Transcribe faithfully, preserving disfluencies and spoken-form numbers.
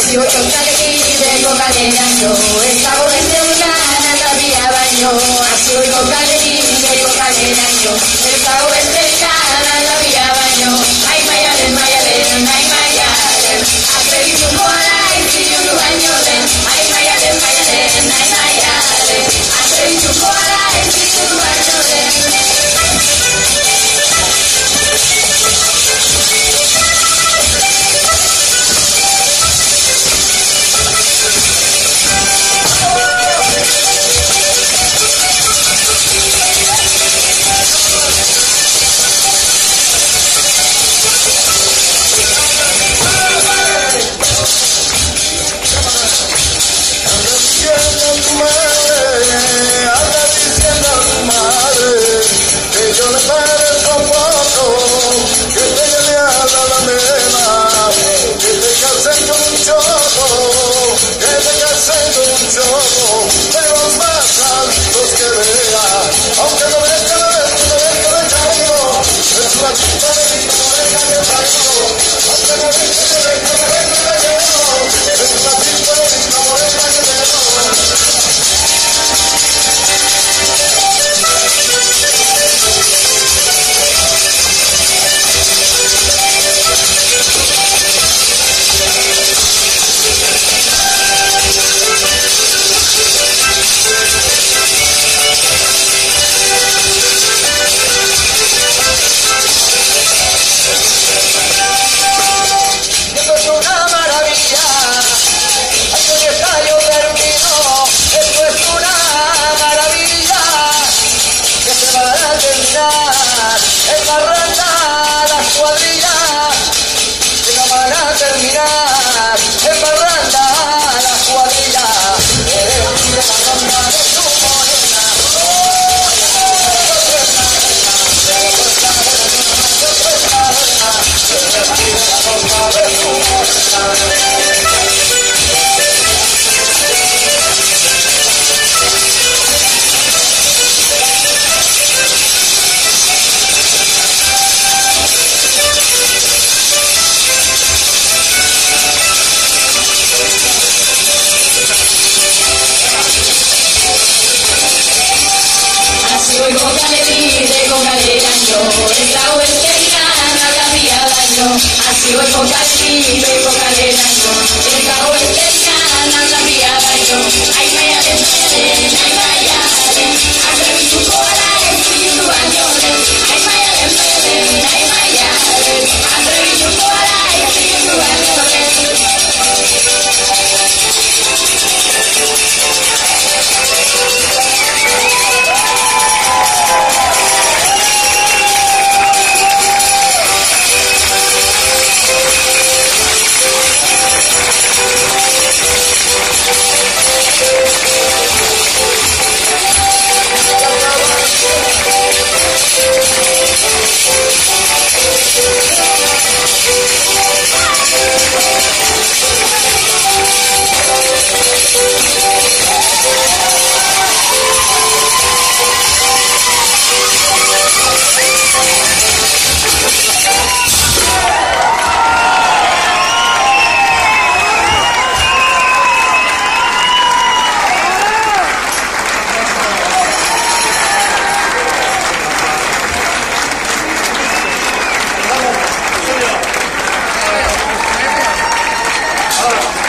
así voy con calentito, con calentando, esta voz de una la vía baño, así voy con calentito, con calentando, esta voz de una la vía baño, ay mayalen, mayalen, ay mayalen, acredito un bola y si un baño de, ay mayalen, mayalen, ay mayalen, acredito un bola y si un baño de. Así voy con calentito y con calentito.